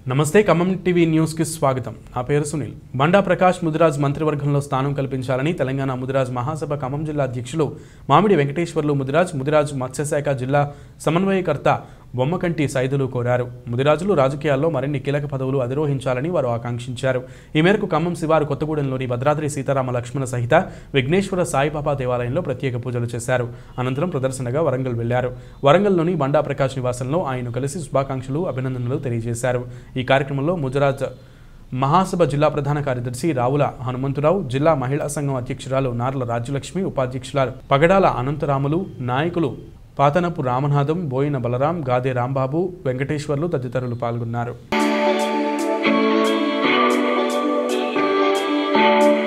నమస్తే Khammam TV news కి స్వాగతం. నా పేరు సునీల్. బండా ప్రకాష్ ముదిరాజ్ మంత్రివర్గంలో స్థానం కల్పించాలని తెలంగాణ ముదిరాజ్ మహాసభ ఖమ్మం జిల్లా అధ్యక్షులు మామిడి వెంకటేశ్వర్లు ముదిరాజ్ మత్స్యశాఖ జిల్లా సమన్వయకర్త బొమ్మకంటి సైదులు కోరారు. ముదిరాజులు రాజకీయాల్లో మరిన్ని కీలక పదవులు అధిరోహించాలని వారు ఆకాంక్షించారు. ఈ మేరకు ఖమ్మం శివారు కొత్తగూడెంలోని భద్రాద్రి సీతారామ లక్ష్మణ సహిత విఘ్నేశ్వర సాయిబాబా దేవాలయంలో ప్రత్యేక పూజలు చేశారు. అనంతరం ప్రదర్శనగా వరంగల్ వెళ్లారు. వరంగల్లోని బండా ప్రకాష్ నివాసంలో ఆయన కలిసి శుభాకాంక్షలు అభినందనలు తెలియజేశారు. ఈ కార్యక్రమంలో ముదిరాజ్ మహాసభ జిల్లా ప్రధాన కార్యదర్శి రావుల హనుమంతురావు, జిల్లా మహిళా సంఘం అధ్యక్షురాలు నార్ల రాజ్యలక్ష్మి, ఉపాధ్యక్షురాలు పగడాల అనంతరాములు, నాయకులు పాతనపు రామనాథం, బోయిన బలరాం, గాదే రాంబాబు, వెంకటేశ్వర్లు తదితరులు పాల్గొన్నారు.